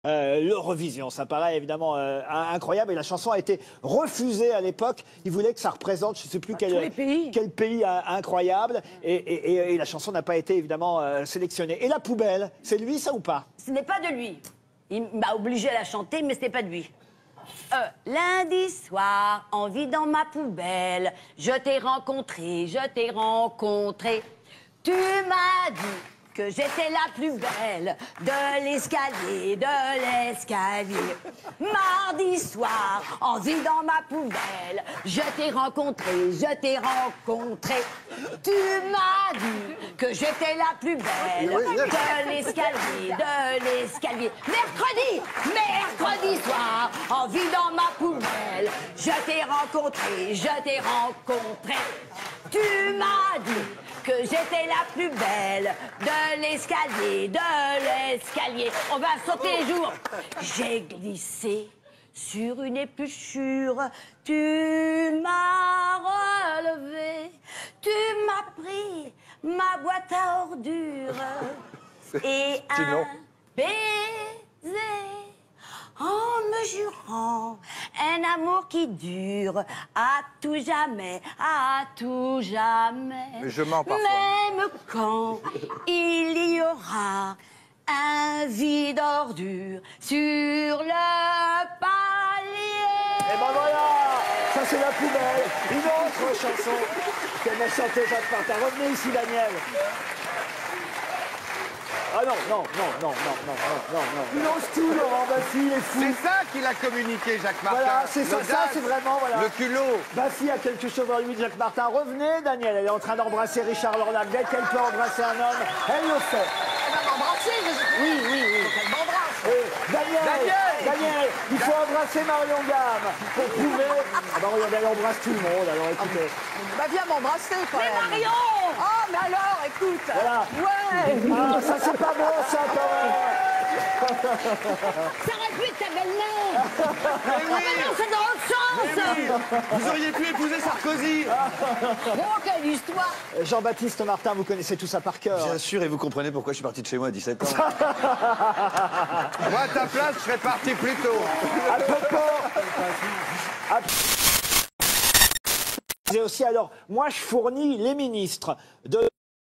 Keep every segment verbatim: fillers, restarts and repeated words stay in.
euh, l'Eurovision. Ça paraît évidemment euh, incroyable et la chanson a été refusée à l'époque. Ils voulaient que ça représente, je ne sais plus quel, les pays. quel pays euh, incroyable et, et, et, et la chanson n'a pas été évidemment euh, sélectionnée. Et La Poubelle, c'est lui ça ou pas? Ce n'est pas de lui. Il m'a obligé à la chanter, mais ce n'est pas de lui. Euh, lundi soir, en vidant ma poubelle, je t'ai rencontré, je t'ai rencontré. Tu m'as dit que j'étais la plus belle de l'escalier, de l'escalier. Mardi soir, en vidant ma poubelle, je t'ai rencontré, je t'ai rencontré. Tu m'as dit que j'étais la plus belle de l'escalier, de l'escalier. Mercredi, mercredi soir, en vidant ma poubelle, je t'ai rencontré, je t'ai rencontré. Tu m'as dit que j'étais la plus belle de l'escalier, de l'escalier. On va sauter les jours. J'ai glissé sur une épluchure. Tu m'as relevé. Tu m'as pris ma boîte à ordures. Et un baiser en me jurant un amour qui dure à tout jamais, à tout jamais. Mais je mens parfois. Même quand il y aura un vide ordure sur le palier. Et ben voilà, ça c'est La Poubelle, une autre chanson qu'elle a chantée Jacques Martin. Revenez ici Daniel. Ah non, non, non, non, non, non, non, non, non. Il lance tout, Laurent Baffy, il est fou. C'est ça qu'il a communiqué, Jacques Martin. Voilà, c'est ça, L'audace, ça c'est vraiment, voilà. le culot. Baffy a quelque chose dans lui de Jacques Martin. Revenez, Daniel, elle est en train d'embrasser Richard Lornac. Dès qu'elle peut embrasser un homme, elle le fait. Elle va m'embrasser, je... Oui, oui, oui. Elle m'embrasse. Et Daniel, Daniel, Daniel, il faut embrasser Marion Gamme pour prouver... Ah bah regardez, elle embrasse tout le monde, alors écoutez. Bah viens m'embrasser quand Mais même. Marion! Ah mais alors, écoute. Voilà. Ouais. Ah, ça c'est pas bon, ça, quand même. Ça aurait pu être ta belle-mère! Ah mais non, c'est dans l'autre sens! Vous auriez pu épouser Sarkozy. Oh, quelle histoire! Jean-Baptiste Martin, vous connaissez tout ça par cœur. Bien sûr, et vous comprenez pourquoi je suis parti de chez moi à dix-sept ans. Moi, à ta place, je serais parti plus tôt. À propos... À... J'ai aussi, alors, moi je fournis les ministres de...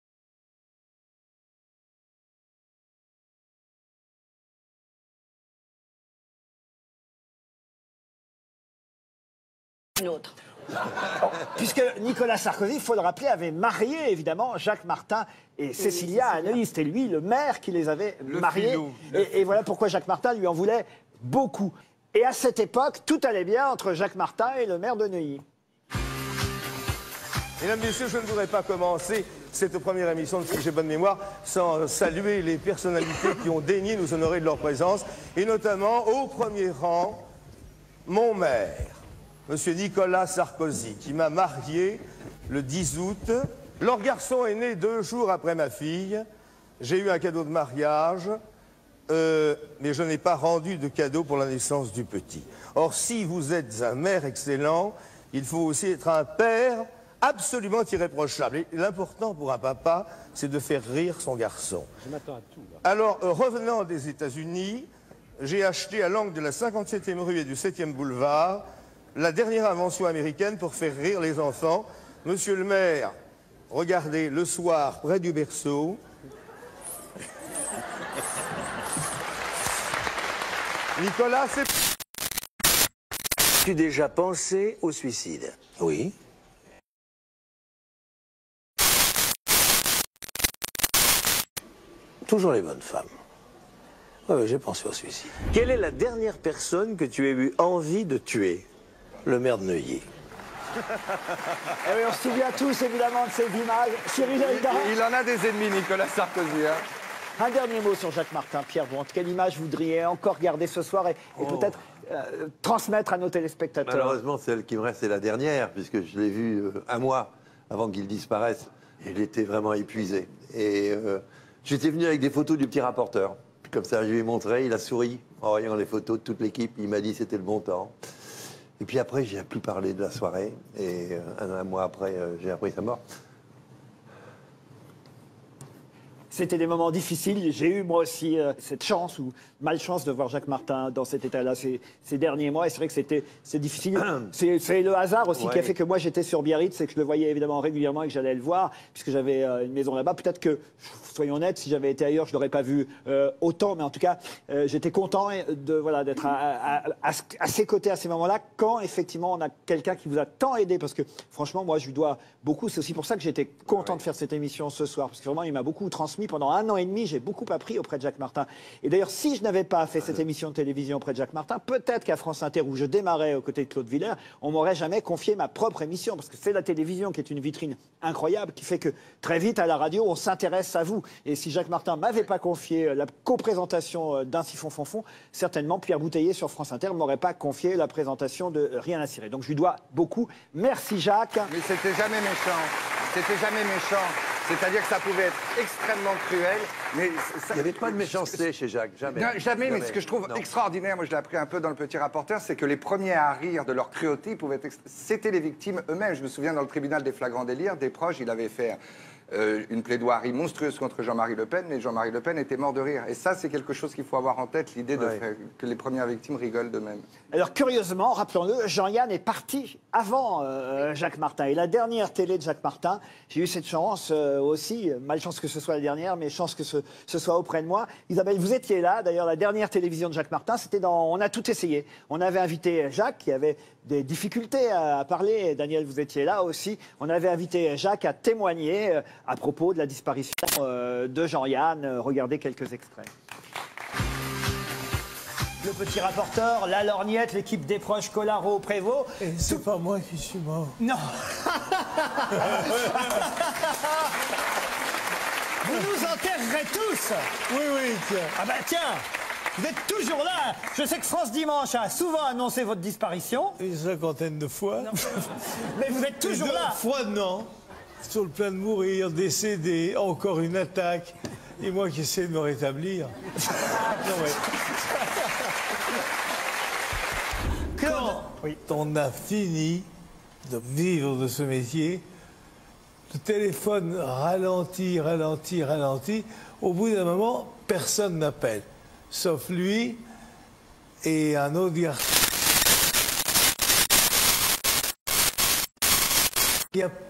Une autre. Puisque Nicolas Sarkozy, il faut le rappeler, avait marié évidemment Jacques Martin et Cécilia à Neuilly. C'était lui, le maire, qui les avait Le mariés. filou. Et, et voilà pourquoi Jacques Martin lui en voulait beaucoup. Et à cette époque, tout allait bien entre Jacques Martin et le maire de Neuilly. Mesdames, Messieurs, je ne voudrais pas commencer cette première émission de Si j'ai bonne mémoire sans saluer les personnalités qui ont daigné nous honorer de leur présence, et notamment, au premier rang, mon maire, Monsieur Nicolas Sarkozy, qui m'a marié le dix août. Leur garçon est né deux jours après ma fille. J'ai eu un cadeau de mariage, euh, mais je n'ai pas rendu de cadeau pour la naissance du petit. Or, si vous êtes un maire excellent, il faut aussi être un père absolument irréprochable. Et l'important pour un papa, c'est de faire rire son garçon. Je m'attends à tout. Là. Alors, euh, revenant des États-Unis, j'ai acheté à l'angle de la cinquante-septième rue et du septième boulevard la dernière invention américaine pour faire rire les enfants. Monsieur le maire, regardez, le soir, près du berceau, Nicolas, c'est... As-tu déjà pensé au suicide? Oui. Toujours les bonnes femmes. Oui, oui, j'ai pensé au suicide. Quelle est la dernière personne que tu as eu envie de tuer? Le maire de Neuilly. Et oui, on se souvient tous évidemment de ces images. Cyril Hanouna. Il en a des ennemis, Nicolas Sarkozy. Hein. Un dernier mot sur Jacques Martin. Pierre Bouante, quelle image voudriez encore garder ce soir et, et Oh. peut-être euh, transmettre à nos téléspectateurs? Malheureusement, celle qui me reste, c'est la dernière, puisque je l'ai vu euh, un mois avant qu'il disparaisse. Il était vraiment épuisé. Et euh, j'étais venu avec des photos du petit rapporteur. Comme ça, je lui ai montré, il a souri en voyant les photos de toute l'équipe. Il m'a dit c'était le bon temps. Et puis après, j'ai plus parlé de la soirée. Et euh, un, un mois après, euh, j'ai appris sa mort. C'était des moments difficiles. J'ai eu moi aussi euh, cette chance ou malchance de voir Jacques Martin dans cet état-là ces, ces derniers mois. Et c'est vrai que c'était c'est difficile. C'est le hasard aussi ouais. qui a fait que moi j'étais sur Biarritz, c'est que je le voyais évidemment régulièrement et que j'allais le voir puisque j'avais euh, une maison là-bas. Peut-être que, soyons honnêtes, si j'avais été ailleurs, je l'aurais pas vu euh, autant. Mais en tout cas, euh, j'étais content de voilà d'être à, à, à, à ses côtés à ces moments-là quand effectivement on a quelqu'un qui vous a tant aidé. Parce que franchement, moi je lui dois beaucoup. C'est aussi pour ça que j'étais content ouais. de faire cette émission ce soir parce que vraiment il m'a beaucoup transmis. Pendant un an et demi, j'ai beaucoup appris auprès de Jacques Martin. Et d'ailleurs, si je n'avais pas fait cette émission de télévision auprès de Jacques Martin, peut-être qu'à France Inter, où je démarrais aux côtés de Claude Villers, on m'aurait jamais confié ma propre émission. Parce que c'est la télévision qui est une vitrine incroyable, qui fait que très vite, à la radio, on s'intéresse à vous. Et si Jacques Martin m'avait pas confié la co-présentation d'un Siphon Fonfon, certainement Pierre Bouteiller sur France Inter m'aurait pas confié la présentation de Rien à cirer. Donc je lui dois beaucoup. Merci Jacques. Mais c'était jamais méchant. C'était jamais méchant. C'est-à-dire que ça pouvait être extrêmement cruel, mais... Ça... Il n'y avait pas de méchanceté chez Jacques, jamais. Non, jamais, jamais, mais ce que je trouve non. extraordinaire, moi je l'ai appris un peu dans Le Petit Rapporteur, c'est que les premiers à rire de leur cruauté pouvaient être... C'était les victimes eux-mêmes. Je me souviens dans le tribunal des flagrants délires, des proches, il avait fait... Euh, une plaidoirie monstrueuse contre Jean-Marie Le Pen, mais Jean-Marie Le Pen était mort de rire. Et ça, c'est quelque chose qu'il faut avoir en tête, l'idée ouais. que les premières victimes rigolent d'eux-mêmes. Alors, curieusement, rappelons-le, Jean-Yann est parti avant euh, Jacques Martin. Et la dernière télé de Jacques Martin, j'ai eu cette chance euh, aussi, malchance que ce soit la dernière, mais chance que ce, ce soit auprès de moi. Isabelle, vous étiez là. D'ailleurs, la dernière télévision de Jacques Martin, c'était dans... On a tout essayé. On avait invité Jacques, qui avait des difficultés à parler. Et Daniel, vous étiez là aussi. On avait invité Jacques à témoigner euh, à propos de la disparition euh, de Jean-Yann. Euh, regardez quelques extraits. Le Petit Rapporteur, la lorgnette, l'équipe des proches, Collaro, Prévost. Et c'est pas moi qui suis mort. Non. Vous nous enterrerez tous. Oui, oui, tiens. Ah ben tiens, vous êtes toujours là. Je sais que France Dimanche a souvent annoncé votre disparition. Une cinquantaine de fois. Non. Mais vous êtes toujours là. Fois, non. Sur le plan de mourir, décédé, encore une attaque. Et moi qui essaie de me rétablir. Non, mais... Quand oui. on a fini de vivre de ce métier, le téléphone ralentit, ralentit, ralentit. Au bout d'un moment, personne n'appelle. Sauf lui et un autre garçon. Il y a...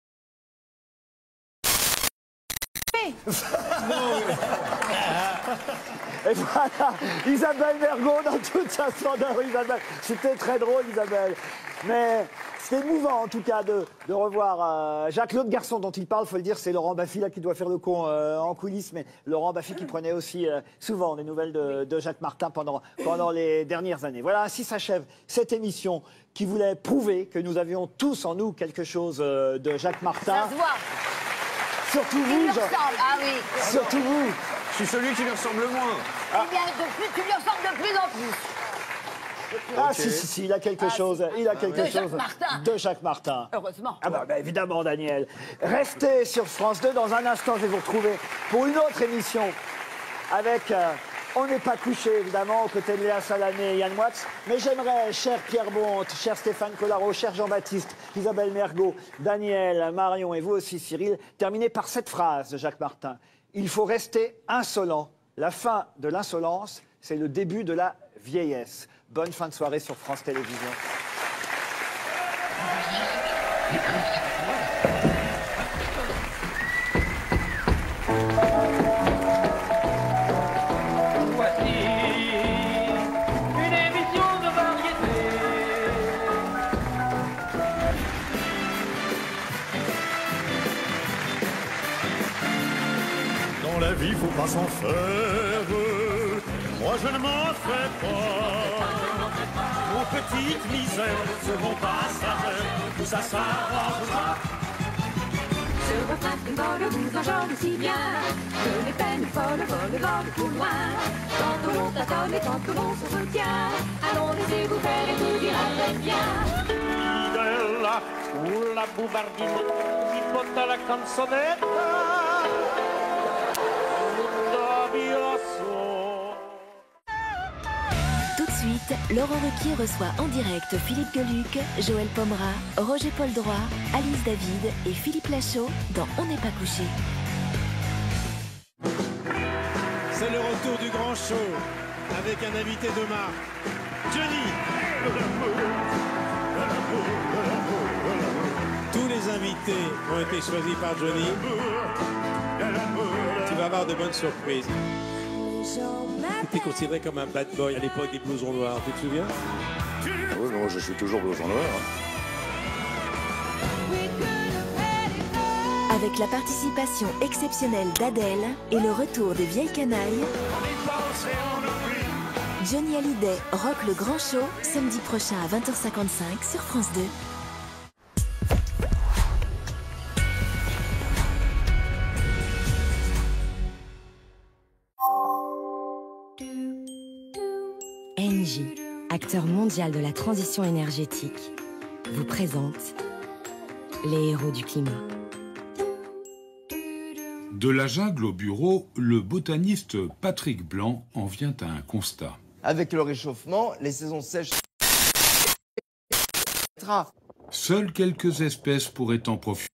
Non, mais... Et voilà, Isabelle Mergo dans toute sa splendeur, Isabelle. C'était très drôle, Isabelle. Mais c'était émouvant, en tout cas, de, de revoir euh, Jacques. L'autre garçon dont il parle, il faut le dire, c'est Laurent Baffy, là, qui doit faire le con euh, en coulisses. Mais Laurent Baffy qui prenait aussi euh, souvent des nouvelles de, de Jacques Martin pendant, pendant les dernières années. Voilà, ainsi s'achève cette émission qui voulait prouver que nous avions tous en nous quelque chose euh, de Jacques Martin. Ça se voit. Surtout Il vous, lui Jean... ressemble, ah oui. Surtout vous. Je suis celui qui lui ressemble le moins. Ah. Eh bien, de plus, tu lui ressembles de plus en plus. Ah okay. si, si, si, il a quelque ah, chose, il a quelque de chose Jacques Martin. de Jacques Martin. Heureusement. Ah bah, bah évidemment, Daniel. Restez sur France deux. Dans un instant, je vais vous retrouver pour une autre émission avec... Euh, On n'est pas couché, évidemment, aux côtés de Léa Salamé et Yann Moix. Mais j'aimerais, cher Pierre Bonte, cher Stéphane Collaro, cher Jean-Baptiste, Isabelle Mergo, Daniel, Marion et vous aussi, Cyril, terminer par cette phrase de Jacques Martin. Il faut rester insolent. La fin de l'insolence, c'est le début de la vieillesse. Bonne fin de soirée sur France Télévisions. La vie, faut pas s'en faire. Moi, je ne m'en fais pas. Nos petites misères seront passagères. Tout ça s'arrangera. Ce refrain une vole vous enjambe si bien que les peines folles volent, volent tout loin. Tantôt l'on tâtonne et tantôt l'on se retient. Allons laissez vous faire et vous dira très bien. Bella, ou la boubardine, mi porta la canzonetta. Tout de suite, Laurent Ruquier reçoit en direct Philippe Gueluc, Joël Pomera, Roger Paul Droit, Alice David et Philippe Lachaud dans On n'est pas couché. C'est le retour du grand show avec un invité de marque, Johnny. Tous les invités ont été choisis par Johnny. Tu vas avoir de bonnes surprises. Tu étais considéré comme un bad boy à l'époque des blousons noirs, tu te souviens? Oui, moi je suis toujours blouson noir. Avec la participation exceptionnelle d'Adèle et le retour des vieilles canailles, Johnny Hallyday rock le grand show samedi prochain à vingt heures cinquante-cinq sur France deux. Engie, acteur mondial de la transition énergétique, vous présente les héros du climat. De la jungle au bureau, le botaniste Patrick Blanc en vient à un constat. Avec le réchauffement, les saisons sèches... Seules quelques espèces pourraient en profiter.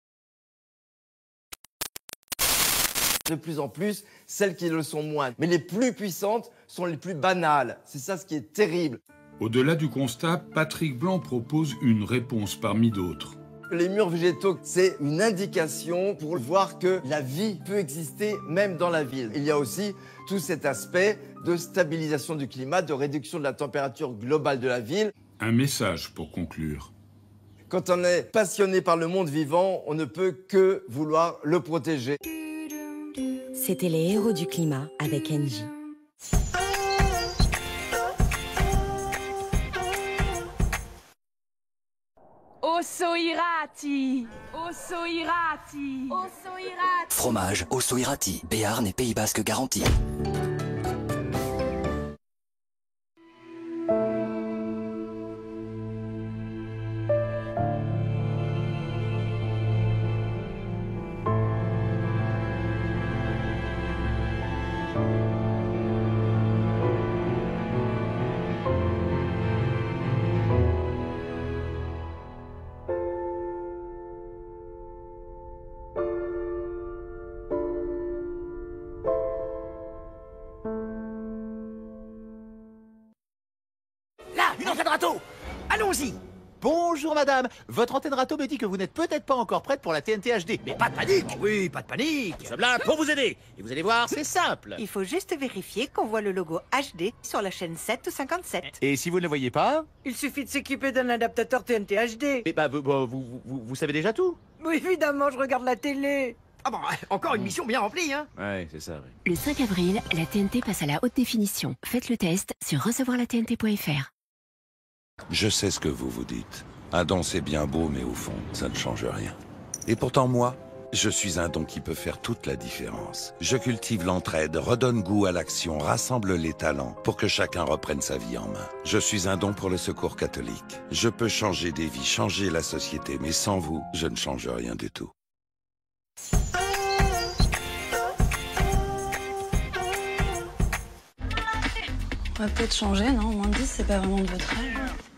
De plus en plus, celles qui le sont moins. Mais les plus puissantes sont les plus banales. C'est ça ce qui est terrible. Au-delà du constat, Patrick Blanc propose une réponse parmi d'autres. Les murs végétaux, c'est une indication pour voir que la vie peut exister même dans la ville. Il y a aussi tout cet aspect de stabilisation du climat, de réduction de la température globale de la ville. Un message pour conclure. Quand on est passionné par le monde vivant, on ne peut que vouloir le protéger. C'était les héros du climat avec Engie. Osso Irati, Osso Irati, Osso Irati. Fromage Osso Irati, Béarn et Pays Basque garantie. Une antenne râteau! Allons-y! Bonjour madame, votre antenne râteau me dit que vous n'êtes peut-être pas encore prête pour la T N T H D. Mais pas de panique! Oui, pas de panique! Nous sommes là pour vous aider. Et vous allez voir, c'est simple. Il faut juste vérifier qu'on voit le logo H D sur la chaîne sept ou cinquante-sept. Et si vous ne le voyez pas? Il suffit de s'équiper d'un adaptateur T N T H D. Mais bah, vous, vous, vous, vous, vous savez déjà tout? Oui, évidemment, je regarde la télé. Ah bon, encore une mission bien remplie, hein? Ouais, c'est ça, oui. Le cinq avril, la T N T passe à la haute définition. Faites le test sur recevoir la T N T point F R. Je sais ce que vous vous dites. Un don, c'est bien beau, mais au fond, ça ne change rien. Et pourtant, moi, je suis un don qui peut faire toute la différence. Je cultive l'entraide, redonne goût à l'action, rassemble les talents pour que chacun reprenne sa vie en main. Je suis un don pour le Secours catholique. Je peux changer des vies, changer la société, mais sans vous, je ne change rien du tout. On va peut-être changer, non? Moins de dix, c'est pas vraiment de votre âge.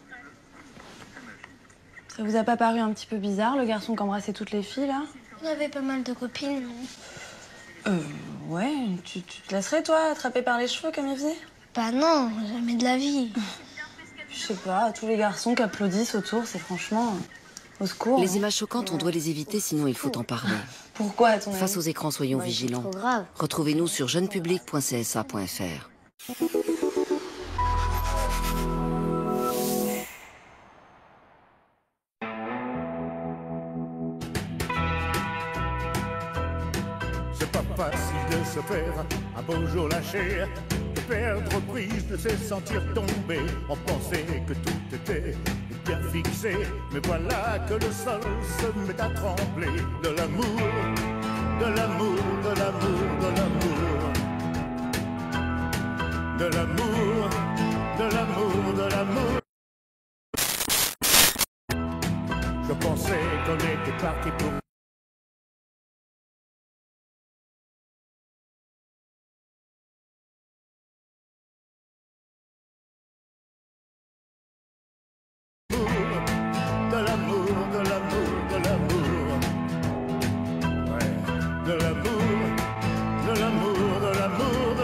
Ça vous a pas paru un petit peu bizarre, le garçon qui embrassait toutes les filles, là? On avait pas mal de copines, non? Euh, ouais. Tu, tu te laisserais, toi, attraper par les cheveux comme il faisait? Bah non, jamais de la vie. Je sais pas, tous les garçons qui applaudissent autour, c'est franchement... Au secours. Les hein. images choquantes, on doit les éviter, sinon il faut en parler. Pourquoi, à ton avis? Face aux écrans, soyons Bah, c'est vigilants. trop grave. Retrouvez-nous sur jeune public point c s a point f r. C'est pas facile de se faire un beau jour lâché, de perdre prise, de se sentir tomber. On pensait que tout était bien fixé, mais voilà que le sol se met à trembler. De l'amour, de l'amour, de l'amour, de l'amour, de l'amour, de l'amour, de l'amour. Je pensais qu'on était parti pour... De l'amour, de l'amour, de l'amour. Ouais, de l'amour, de l'amour, de l'amour, de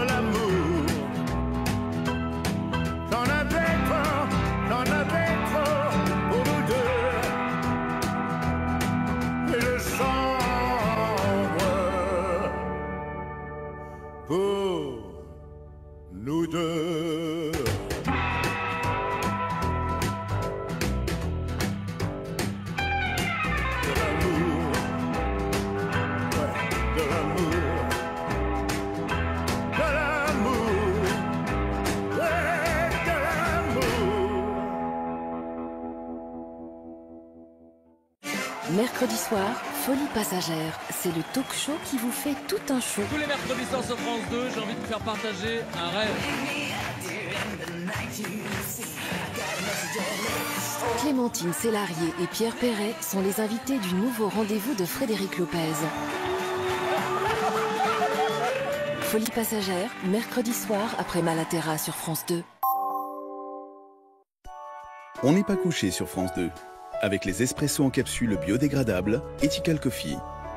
Mercredi soir, Folie passagère, c'est le talk show qui vous fait tout un show. Tous les mercredis soirs sur France deux, j'ai envie de vous faire partager un rêve. Clémentine Célarié et Pierre Perret sont les invités du nouveau rendez-vous de Frédéric Lopez. Folie passagère, mercredi soir après Malaterra sur France deux. On n'est pas couché sur France deux. Avec les espressos en capsule biodégradables, Ethical Coffee.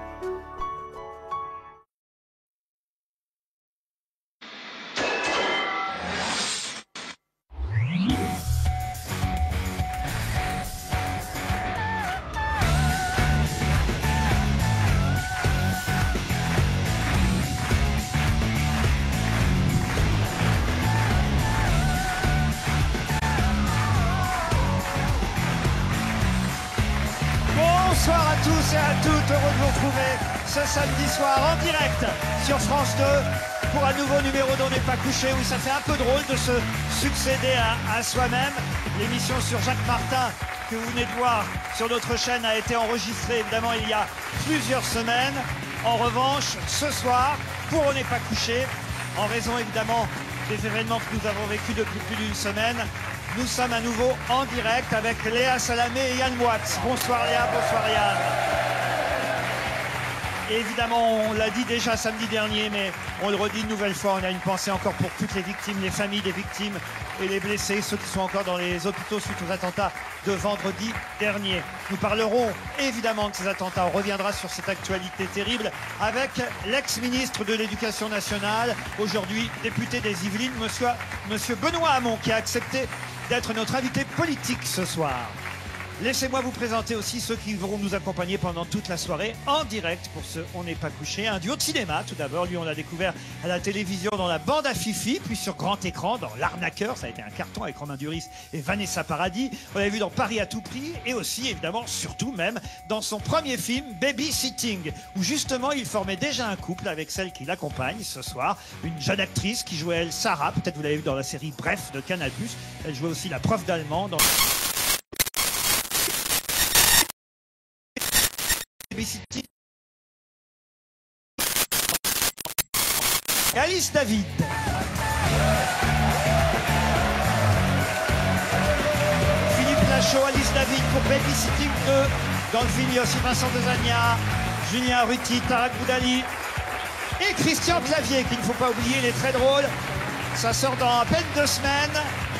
Bonsoir à tous et à toutes, heureux de vous retrouver ce samedi soir en direct sur France deux pour un nouveau numéro d'On n'est pas couché où ça fait un peu drôle de se succéder à, à soi-même. L'émission sur Jacques Martin que vous venez de voir sur notre chaîne a été enregistrée évidemment il y a plusieurs semaines. En revanche, ce soir, pour On n'est pas couché, en raison évidemment des événements que nous avons vécus depuis plus d'une semaine, nous sommes à nouveau en direct avec Léa Salamé et Yann Moix. Bonsoir Léa, bonsoir Yann. Et évidemment, on l'a dit déjà samedi dernier, mais on le redit une nouvelle fois, on a une pensée encore pour toutes les victimes, les familles des victimes et les blessés, ceux qui sont encore dans les hôpitaux suite aux attentats de vendredi dernier. Nous parlerons évidemment de ces attentats, on reviendra sur cette actualité terrible avec l'ex-ministre de l'Éducation nationale, aujourd'hui député des Yvelines, monsieur, monsieur Benoît Hamon, qui a accepté d'être notre invité politique ce soir. Laissez-moi vous présenter aussi ceux qui vont nous accompagner pendant toute la soirée en direct pour ce On n'est pas couché. Un duo de cinéma tout d'abord, lui on l'a découvert à la télévision dans La Bande à Fifi, puis sur grand écran dans L'Arnaqueur, ça a été un carton avec Romain Duris et Vanessa Paradis. On l'avait vu dans Paris à tout prix et aussi évidemment, surtout même, dans son premier film Babysitting, où justement il formait déjà un couple avec celle qui l'accompagne ce soir, une jeune actrice qui jouait elle Sarah, peut-être vous l'avez vu dans la série Bref de Canal plus. Elle jouait aussi la prof d'allemand dans... Et Alice David. Philippe Lachaud, Alice David pour Babysitting deux. Dans le film, il y a aussi Vincent Dezania, Julien Arruti, Tarak Boudali et Christian Clavier, qu'il ne faut pas oublier, il est très drôle. Ça sort dans à peine deux semaines.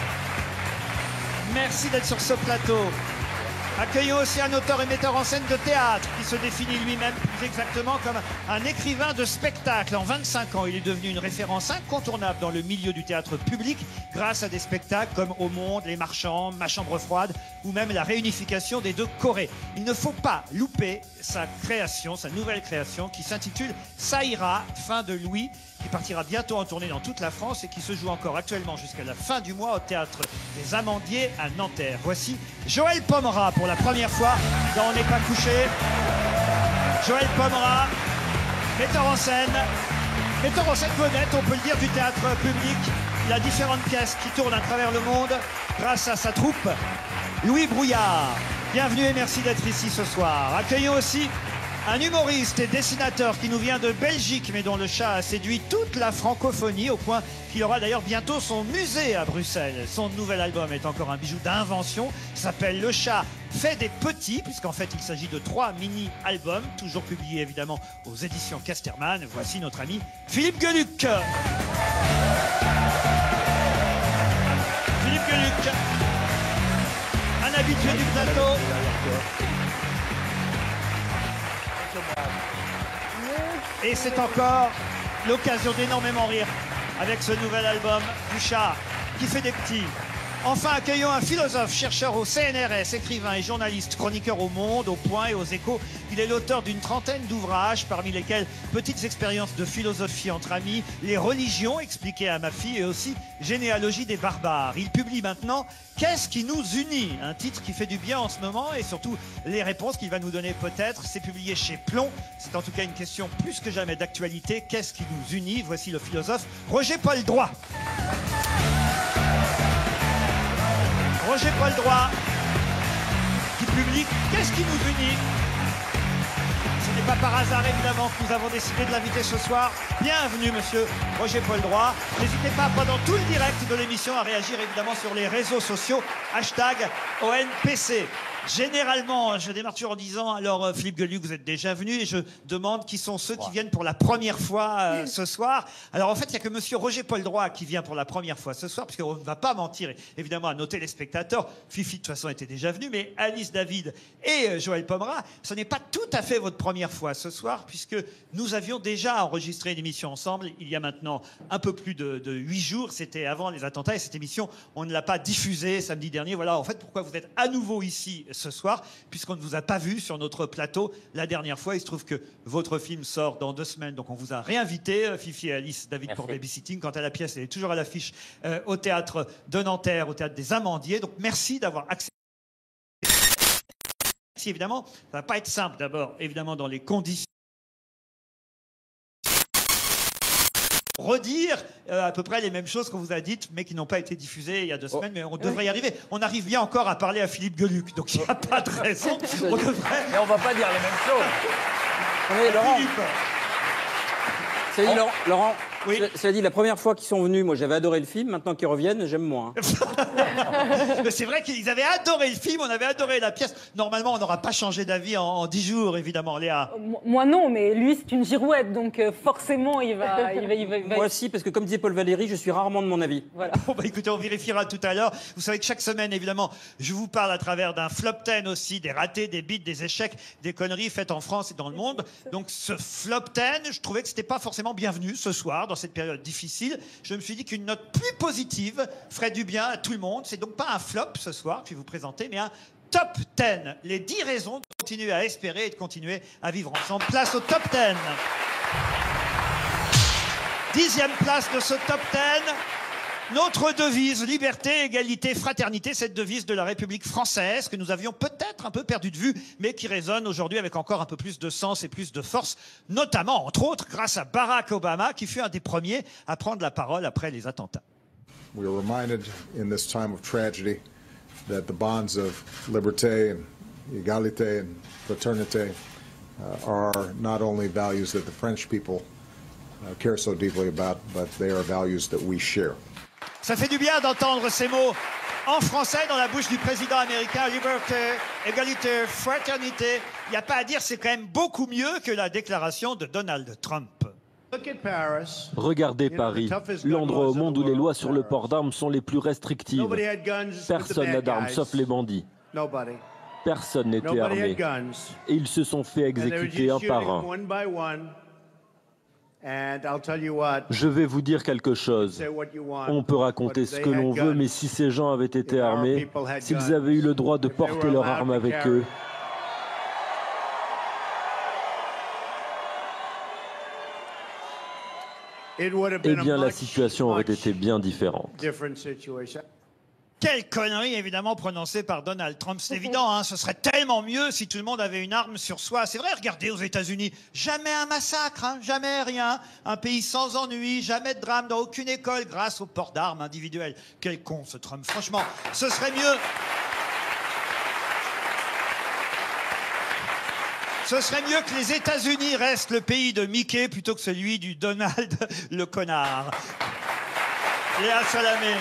Merci d'être sur ce plateau. Accueillons aussi un auteur et metteur en scène de théâtre qui se définit lui-même plus exactement comme un écrivain de spectacle. En vingt-cinq ans, il est devenu une référence incontournable dans le milieu du théâtre public grâce à des spectacles comme Au Monde, Les Marchands, Ma Chambre Froide ou même la réunification des deux Corées. Il ne faut pas louper sa création, sa nouvelle création qui s'intitule Ça ira, fin de Louis, qui partira bientôt en tournée dans toute la France et qui se joue encore actuellement jusqu'à la fin du mois au Théâtre des Amandiers à Nanterre. Voici Joël Pomera pour la première fois dans On n'est pas couché. Joël Pomera, metteur en scène, metteur en scène vedette, on peut le dire, du théâtre public. Il a différentes pièces qui tournent à travers le monde grâce à sa troupe. Louis Brouillard, bienvenue et merci d'être ici ce soir. Accueillons aussi un humoriste et dessinateur qui nous vient de Belgique, mais dont le chat a séduit toute la francophonie, au point qu'il aura d'ailleurs bientôt son musée à Bruxelles. Son nouvel album est encore un bijou d'invention, s'appelle Le Chat fait des petits, puisqu'en fait il s'agit de trois mini-albums, toujours publiés évidemment aux éditions Casterman. Voici notre ami Philippe Gueluc. Philippe Gueluc, un habitué du plateau. Et c'est encore l'occasion d'énormément rire avec ce nouvel album du Chat qui fait des petits. Enfin, accueillons un philosophe, chercheur au C N R S, écrivain et journaliste, chroniqueur au Monde, au Point et aux Échos. Il est l'auteur d'une trentaine d'ouvrages, parmi lesquels Petites expériences de philosophie entre amis, Les religions expliquées à ma fille et aussi Généalogie des barbares. Il publie maintenant Qu'est-ce qui nous unit? Un titre qui fait du bien en ce moment et surtout les réponses qu'il va nous donner peut-être. C'est publié chez Plomb. C'est en tout cas une question plus que jamais d'actualité. Qu'est-ce qui nous unit? Voici le philosophe Roger Paul Droit. Roger Paul Droit, qui publie Qu'est-ce qui nous unit? Ce n'est pas par hasard, évidemment, que nous avons décidé de l'inviter ce soir. Bienvenue, monsieur Roger Paul Droit. N'hésitez pas, pendant tout le direct de l'émission, à réagir, évidemment, sur les réseaux sociaux. Hashtag O N P C. Généralement, je démarre toujours en disant, alors euh, Philippe Gueluc, vous êtes déjà venu, et je demande qui sont ceux qui viennent pour la première fois euh, ce soir. Alors en fait, il n'y a que monsieur Roger Paul Droit qui vient pour la première fois ce soir, puisqu'on ne va pas mentir, évidemment, à nos téléspectateurs. Fifi, de toute façon, était déjà venu, mais Alice David et euh, Joël Pomera, ce n'est pas tout à fait votre première fois ce soir, puisque nous avions déjà enregistré une émission ensemble, il y a maintenant un peu plus de, de huit jours, c'était avant les attentats, et cette émission, on ne l'a pas diffusée samedi dernier. Voilà, en fait, pourquoi vous êtes à nouveau ici ce soir, puisqu'on ne vous a pas vu sur notre plateau la dernière fois. Il se trouve que votre film sort dans deux semaines, donc on vous a réinvité, Fifi et Alice David. Merci. Pour Babysitting. Quant à la pièce, elle est toujours à l'affiche euh, au théâtre de Nanterre, au théâtre des Amandiers. Donc merci d'avoir accepté. Merci, évidemment, ça va pas être simple d'abord, évidemment, dans les conditions. Redire euh, à peu près les mêmes choses qu'on vous a dites, mais qui n'ont pas été diffusées il y a deux semaines, mais on devrait y arriver. On arrive bien encore à parler à Philippe Gueluc, donc il n'y a pas de raison. On devrait... Mais on va pas dire les mêmes choses. Oui, Laurent. Cela dit, Laurent, Laurent oui. Cela dit, la première fois qu'ils sont venus, moi j'avais adoré le film, maintenant qu'ils reviennent, j'aime moins. C'est vrai qu'ils avaient adoré le film, on avait adoré la pièce. Normalement, on n'aura pas changé d'avis en, en dix jours, évidemment, Léa. Moi non, mais lui c'est une girouette, donc euh, forcément il va, il va, il va, il va... Moi aussi, parce que comme disait Paul Valéry, je suis rarement de mon avis. Voilà. Bon, bah, écoutez, on vérifiera tout à l'heure. Vous savez que chaque semaine, évidemment, je vous parle à travers d'un flop ten aussi, des ratés, des bits, des échecs, des conneries faites en France et dans le monde. Donc ce flop ten, je trouvais que c'était pas forcément bienvenu ce soir, dans cette période difficile. Je me suis dit qu'une note plus positive ferait du bien à tout le monde. C'est donc pas un flop ce soir que je vais vous présenter, mais un top dix. Les dix raisons de continuer à espérer et de continuer à vivre ensemble. Place au top dix. Dixième place de ce top dix. Notre devise, liberté, égalité, fraternité, cette devise de la République française que nous avions peut-être un peu perdu de vue, mais qui résonne aujourd'hui avec encore un peu plus de sens et plus de force, notamment, entre autres, grâce à Barack Obama, qui fut un des premiers à prendre la parole après les attentats. We are reminded in this time of tragedy that the bonds of liberté and égalité and fraternité uh, are not only values that the French people uh, care so deeply about, but they are values that we share. Ça fait du bien d'entendre ces mots en français dans la bouche du président américain. Liberté, égalité, fraternité. Il n'y a pas à dire, c'est quand même beaucoup mieux que la déclaration de Donald Trump. Regardez Paris, l'endroit au monde où les lois sur le port d'armes sont les plus restrictives. Personne n'a d'armes sauf les bandits. Personne n'était armé. Et ils se sont fait exécuter un par un. Je vais vous dire quelque chose. On peut raconter ce que l'on veut, mais si ces gens avaient été armés, s'ils avaient eu le droit de porter leurs armes avec eux, eh bien la situation aurait été bien différente. Quelle connerie, évidemment, prononcée par Donald Trump. C'est évident, hein, ce serait tellement mieux si tout le monde avait une arme sur soi. C'est vrai, regardez aux États-Unis, jamais un massacre, hein, jamais rien. Un pays sans ennui, jamais de drame dans aucune école grâce au port d'armes individuel. Quel con, ce Trump. Franchement, ce serait mieux... Ce serait mieux que les États-Unis restent le pays de Mickey plutôt que celui du Donald le connard. Léa Salamé.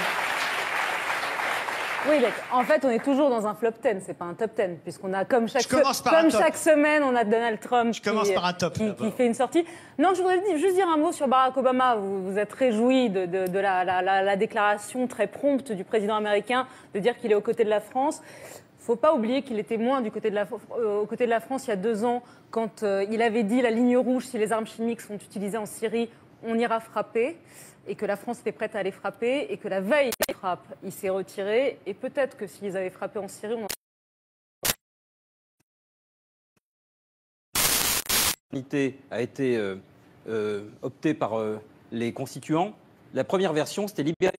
Oui, en fait, on est toujours dans un flop dix, c'est pas un top dix, puisqu'on a comme chaque, se comme chaque semaine, on a Donald Trump je commence qui, par un top, qui, qui fait une sortie. Non, je voudrais juste dire un mot sur Barack Obama. Vous vous êtes réjoui de, de, de la, la, la, la déclaration très prompte du président américain de dire qu'il est aux côtés de la France. Il ne faut pas oublier qu'il était moins du côté de la, euh, aux côtés de la France il y a deux ans, quand euh, il avait dit la ligne rouge, si les armes chimiques sont utilisées en Syrie, on ira frapper, et que la France était prête à aller frapper, et que la veille frappe. Il s'est retiré et peut-être que s'ils avaient frappé en Syrie, on a été euh, euh, optée par euh, les constituants. La première version, c'était libérer.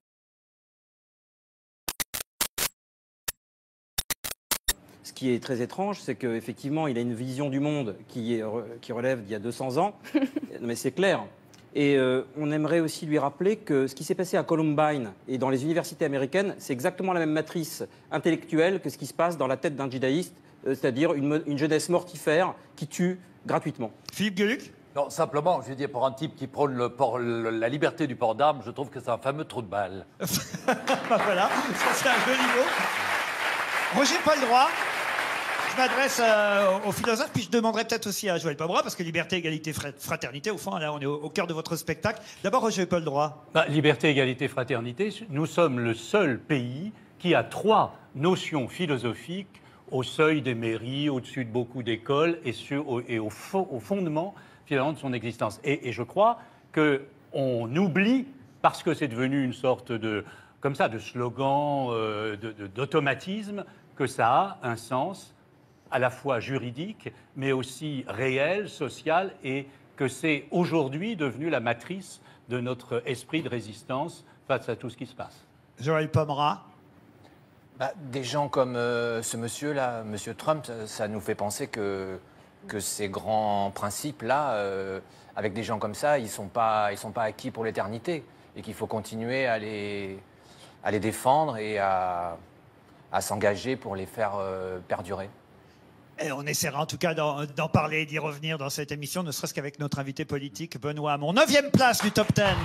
Ce qui est très étrange, c'est qu'effectivement, il a une vision du monde qui, est, qui relève d'il y a deux cents ans. Mais c'est clair. Et euh, on aimerait aussi lui rappeler que ce qui s'est passé à Columbine et dans les universités américaines, c'est exactement la même matrice intellectuelle que ce qui se passe dans la tête d'un djihadiste, euh, c'est-à-dire une, une jeunesse mortifère qui tue gratuitement. Philippe Gueluc ? Non, simplement, je veux dire, pour un type qui prône le port, le, la liberté du port d'armes, je trouve que c'est un fameux trou de balle. Voilà, ça c'est un joli mot. Roger Paul Droit. Je m'adresse euh, aux philosophes, puis je demanderai peut-être aussi à Joël Pombra, parce que liberté, égalité, fraternité, au fond, là, on est au, au cœur de votre spectacle. D'abord, Roger Paul Droit. Bah, liberté, égalité, fraternité, nous sommes le seul pays qui a trois notions philosophiques au seuil des mairies, au-dessus de beaucoup d'écoles et, sur, au, et au, fo au fondement, finalement, de son existence. Et, et je crois qu'on oublie, parce que c'est devenu une sorte de, comme ça, de slogan, euh, d'automatisme, que ça a un sens à la fois juridique, mais aussi réel, social, et que c'est aujourd'hui devenu la matrice de notre esprit de résistance face à tout ce qui se passe. Joël Pombra. Bah, des gens comme euh, ce monsieur-là, monsieur Trump, ça, ça nous fait penser que, que ces grands principes-là, euh, avec des gens comme ça, ils ne sont pas, ils sont pas acquis pour l'éternité, et qu'il faut continuer à les, à les défendre et à, à s'engager pour les faire euh, perdurer. Et on essaiera en tout cas d'en parler et d'y revenir dans cette émission, ne serait-ce qu'avec notre invité politique, Benoît Hamon. Neuvième place du top dix.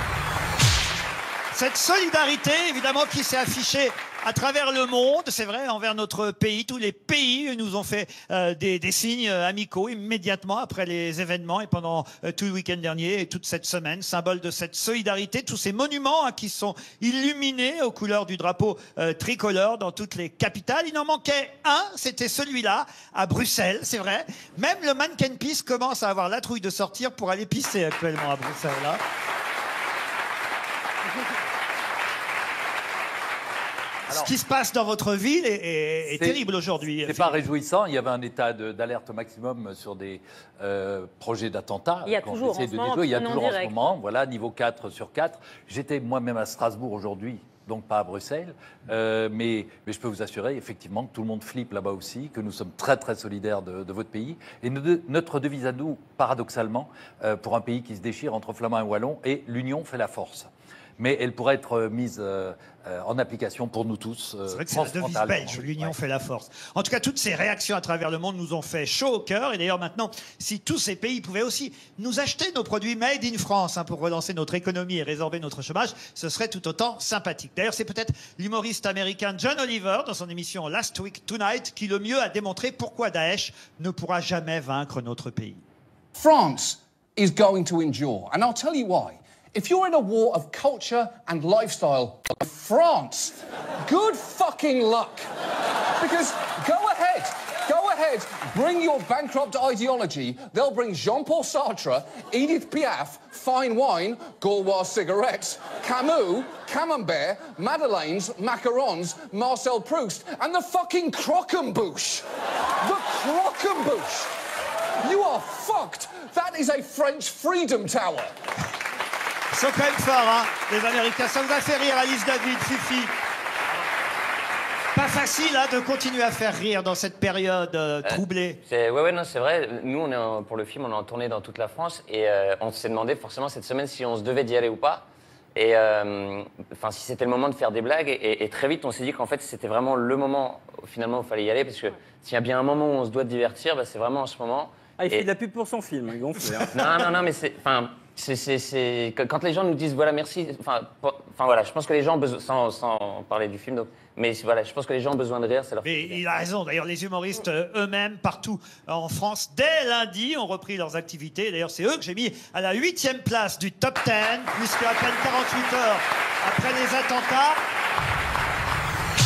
Cette solidarité, évidemment, qui s'est affichée à travers le monde, c'est vrai, envers notre pays. Tous les pays nous ont fait euh, des, des signes amicaux immédiatement après les événements et pendant euh, tout le week-end dernier et toute cette semaine. Symbole de cette solidarité, tous ces monuments hein, qui sont illuminés aux couleurs du drapeau euh, tricolore dans toutes les capitales. Il en manquait un, c'était celui-là, à Bruxelles, c'est vrai. Même le mannequin pisse commence à avoir la trouille de sortir pour aller pisser actuellement à Bruxelles. Là. Alors, ce qui se passe dans votre ville est, est, est terrible aujourd'hui. C'est pas réjouissant. Il y avait un état d'alerte maximum sur des euh, projets d'attentats. Il y a toujours en ce moment. Il y a toujours en ce moment. Voilà, niveau quatre sur quatre. J'étais moi-même à Strasbourg aujourd'hui, donc pas à Bruxelles. Euh, mais, mais je peux vous assurer, effectivement, que tout le monde flippe là-bas aussi, que nous sommes très, très solidaires de, de votre pays. Et nous, notre devise à nous, paradoxalement, euh, pour un pays qui se déchire entre Flamands et Wallons, est « l'union fait la force ». Mais elle pourrait être mise euh, en application pour nous tous. Euh, c'est vrai que c'est la devise belge, l'union ouais. fait la force. En tout cas, toutes ces réactions à travers le monde nous ont fait chaud au cœur. Et d'ailleurs, maintenant, si tous ces pays pouvaient aussi nous acheter nos produits made in France hein, pour relancer notre économie et résorber notre chômage, ce serait tout autant sympathique. D'ailleurs, c'est peut-être l'humoriste américain John Oliver, dans son émission Last Week Tonight, qui le mieux a démontré pourquoi Daesh ne pourra jamais vaincre notre pays. France is going to endure, and I'll tell you why. If you're in a war of culture and lifestyle, France, good fucking luck. Because go ahead, go ahead, bring your bankrupt ideology. They'll bring Jean-Paul Sartre, Edith Piaf, fine wine, Gaulois cigarettes, Camus, Camembert, Madeleines, macarons, Marcel Proust, and the fucking croquembouche. The croquembouche. You are fucked. That is a French freedom tower. Ils sont quand même forts, hein, les Américains. Ça vous a fait rire, Alice David, Fifi? Pas facile hein, de continuer à faire rire dans cette période euh, troublée. Euh, ouais, ouais, non, c'est vrai. Nous, on est en, pour le film, on est en tournée dans toute la France et euh, on s'est demandé forcément cette semaine si on se devait d'y aller ou pas. Et euh, enfin, si c'était le moment de faire des blagues. Et, et très vite, on s'est dit qu'en fait, c'était vraiment le moment finalement où il fallait y aller parce que s'il y a bien un moment où on se doit de divertir, bah, c'est vraiment en ce moment. Ah, il et... fait de la pub pour son film, ils vont faire. Non, non, non, mais c'est, enfin, c'est, quand les gens nous disent voilà merci, enfin, enfin voilà, je pense que les gens ont besoin, sans, sans parler du film, donc, mais voilà, je pense que les gens ont besoin de rire, c'est leur. Mais il a raison. D'ailleurs, les humoristes eux-mêmes partout en France dès lundi ont repris leurs activités. D'ailleurs, c'est eux que j'ai mis à la huitième place du top dix, puisque à peine quarante-huit heures après les attentats.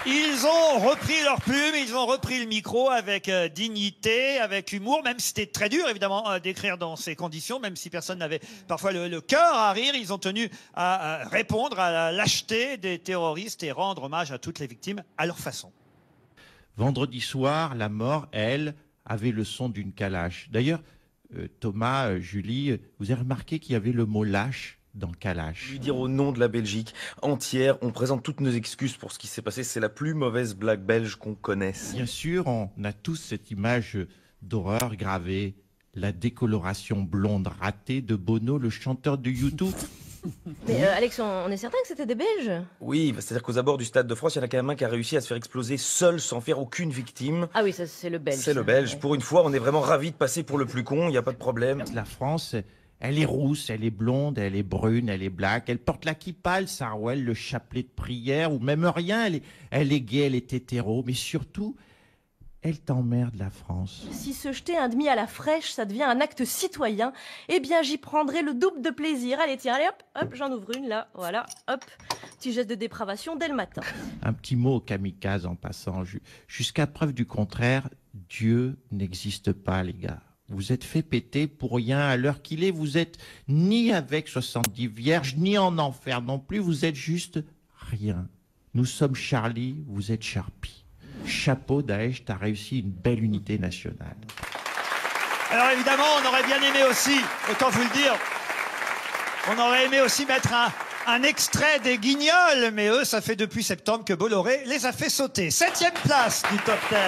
Ils ont repris leur plume, ils ont repris le micro avec euh, dignité, avec humour, même si c'était très dur évidemment euh, d'écrire dans ces conditions, même si personne n'avait parfois le, le cœur à rire, ils ont tenu à, à répondre à la lâcheté des terroristes et rendre hommage à toutes les victimes à leur façon. Vendredi soir, la mort, elle, avait le son d'une calache. D'ailleurs, euh, Thomas, euh, Julie, vous avez remarqué qu'il y avait le mot lâche dans Kalash. Lui dire au nom de la Belgique entière, on présente toutes nos excuses pour ce qui s'est passé. C'est la plus mauvaise blague belge qu'on connaisse. Bien sûr, on a tous cette image d'horreur gravée, la décoloration blonde ratée de Bono, le chanteur de YouTube. Mais euh, Alex, on, on est certain que c'était des Belges? Oui, bah, c'est-à-dire qu'aux abords du Stade de France, il y en a quand même un qui a réussi à se faire exploser seul sans faire aucune victime. Ah oui, ça c'est le Belge. C'est le Belge. Ouais. Pour une fois, on est vraiment ravis de passer pour le plus con, il n'y a pas de problème. La France, elle est rousse, elle est blonde, elle est brune, elle est black, elle porte la kippa, le sarouel, le chapelet de prière, ou même rien, elle est, elle est gay, elle est hétéro, mais surtout, elle t'emmerde la France. Si se jeter un demi à la fraîche, ça devient un acte citoyen, eh bien j'y prendrai le double de plaisir. Allez, tiens, allez, hop, hop, j'en ouvre une là, voilà, hop, petit geste de dépravation dès le matin. Un petit mot au kamikaze en passant. Jusqu'à preuve du contraire, Dieu n'existe pas, les gars. Vous êtes fait péter pour rien à l'heure qu'il est. Vous êtes ni avec soixante-dix vierges, ni en enfer non plus. Vous êtes juste rien. Nous sommes Charlie, vous êtes Sharpie. Chapeau, Daesh, t'as réussi une belle unité nationale. Alors évidemment, on aurait bien aimé aussi, autant vous le dire, on aurait aimé aussi mettre un, un extrait des Guignols, mais eux, ça fait depuis septembre que Bolloré les a fait sauter. Septième place du top dix.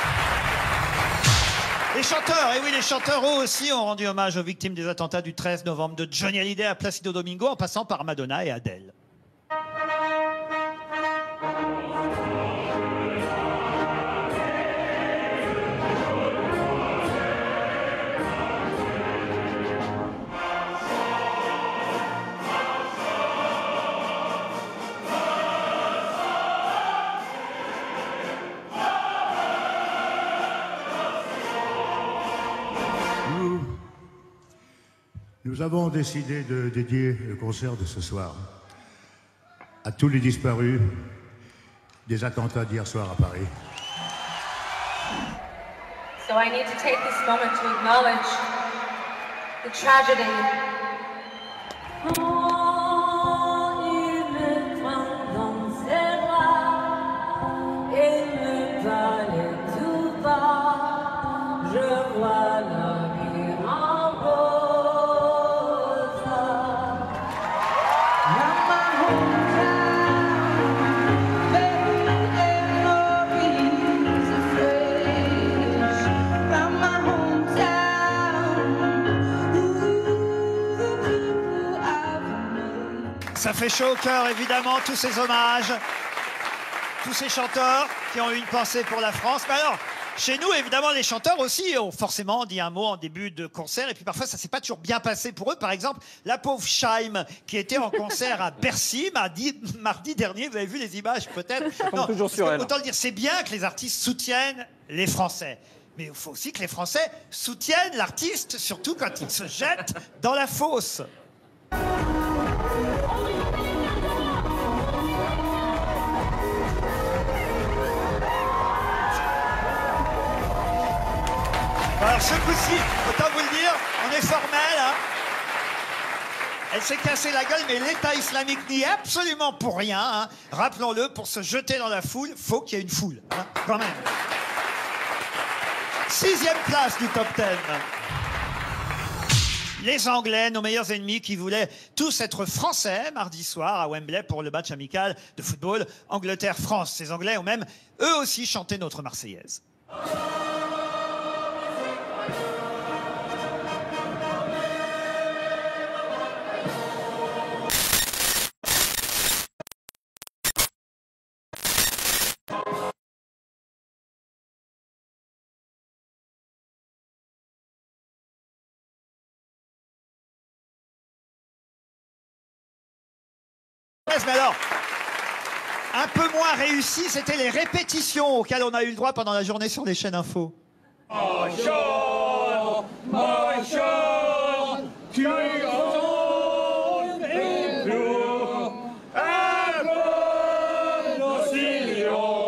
Les chanteurs, et oui, les chanteurs eux aussi ont rendu hommage aux victimes des attentats du treize novembre, de Johnny Hallyday à Placido Domingo, en passant par Madonna et Adele. Nous avons décidé de dédier le concert de ce soir à tous les disparus des attentats d'hier soir à Paris. So I need to take this moment to acknowledge the tragedy. Ça fait chaud au cœur, évidemment, tous ces hommages, tous ces chanteurs qui ont eu une pensée pour la France. Mais alors, chez nous, évidemment, les chanteurs aussi ont forcément dit un mot en début de concert. Et puis parfois, ça ne s'est pas toujours bien passé pour eux. Par exemple, la pauvre Scheim, qui était en concert à Bercy mardi, mardi dernier. Vous avez vu les images, peut-être? Non, toujours sur elle. Autant le dire, c'est bien que les artistes soutiennent les Français. Mais il faut aussi que les Français soutiennent l'artiste, surtout quand il se jette dans la fosse. Alors ce coup-ci, autant vous le dire, on est formel. Hein. Elle s'est cassée la gueule, mais l'État islamique n'y est absolument pour rien. Hein. Rappelons-le, pour se jeter dans la foule, faut qu'il y ait une foule, hein, quand même. Sixième place du top dix. Les Anglais, nos meilleurs ennemis, qui voulaient tous être français mardi soir à Wembley pour le match amical de football Angleterre-France. Ces Anglais ont même, eux aussi, chanté notre Marseillaise. Mais alors, un peu moins réussi, c'était les répétitions auxquelles on a eu le droit pendant la journée sur les chaînes info. Marchons, marchons, tu es grand et pur, avec nos sillons.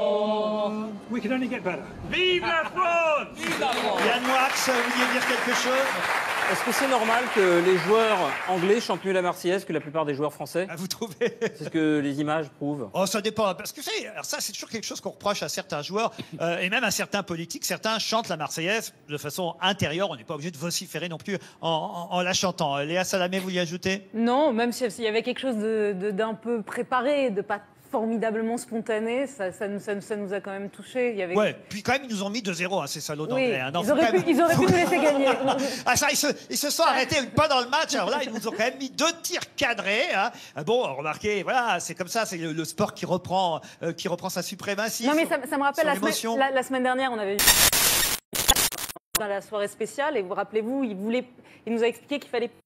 we can only get better. Vive la France! Vive la France! Yann Moix, vous vouliez dire quelque chose? Est-ce que c'est normal que les joueurs anglais chantent mieux la Marseillaise que la plupart des joueurs français? Vous trouvez? C'est ce que les images prouvent. Oh, ça dépend. Parce que c'est, alors ça, c'est toujours quelque chose qu'on reproche à certains joueurs euh, et même à certains politiques. Certains chantent la Marseillaise de façon intérieure. On n'est pas obligé de vociférer non plus en, en, en la chantant. Léa Salamé, vous y ajoutez? Non, même s'il y avait quelque chose de, de, d'un peu préparé, de pas formidablement spontané, ça, ça, nous, ça, ça nous a quand même touchés. Il y avait... Ouais, puis quand même, ils nous ont mis deux zéro, hein, ces salauds Oui, d'anglais. Hein. Non, ils, auraient pu, ils auraient pu nous laisser gagner. Ah ça, ils se, ils se sont arrêtés pas dans le match. Alors là, ils nous ont quand même mis deux tirs cadrés. Hein. Bon, remarquez, voilà, c'est comme ça, c'est le, le sport qui reprend, euh, qui reprend sa suprématie. Non mais sur, ça, ça me rappelle la semaine, la, la semaine dernière, on avait eu dans la soirée spéciale et vous rappelez-vous, il voulait, il nous a expliqué qu'il fallait